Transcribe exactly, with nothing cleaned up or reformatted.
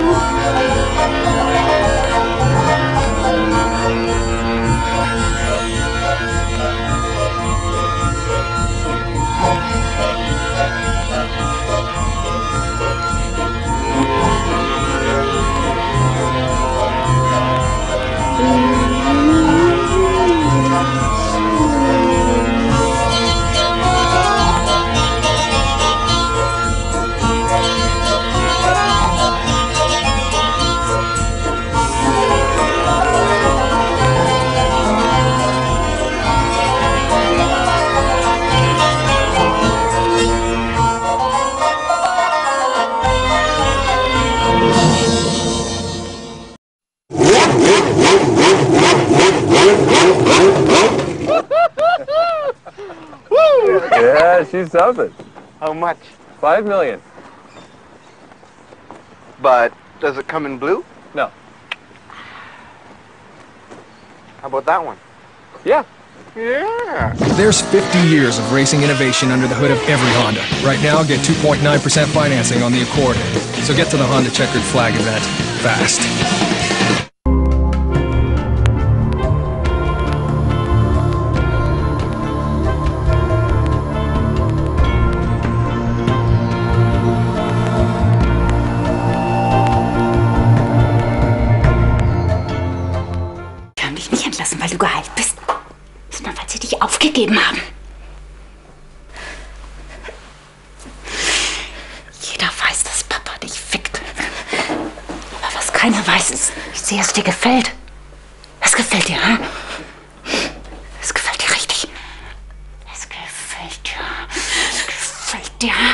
Yeah, she's something. How much? Five million. But does it come in blue? No. How about that one? Yeah. Yeah. There's fifty years of racing innovation under the hood of every Honda. Right now, get two point nine percent financing on the Accord. So get to the Honda Checkered Flag event fast. Weil du geheilt bist, sondern weil sie dich aufgegeben haben. Jeder weiß, dass Papa dich fickt. Aber was keiner weiß, ist, wie sehr es dir gefällt. Es gefällt dir, hm? Es gefällt dir richtig. Es gefällt dir. Es gefällt dir.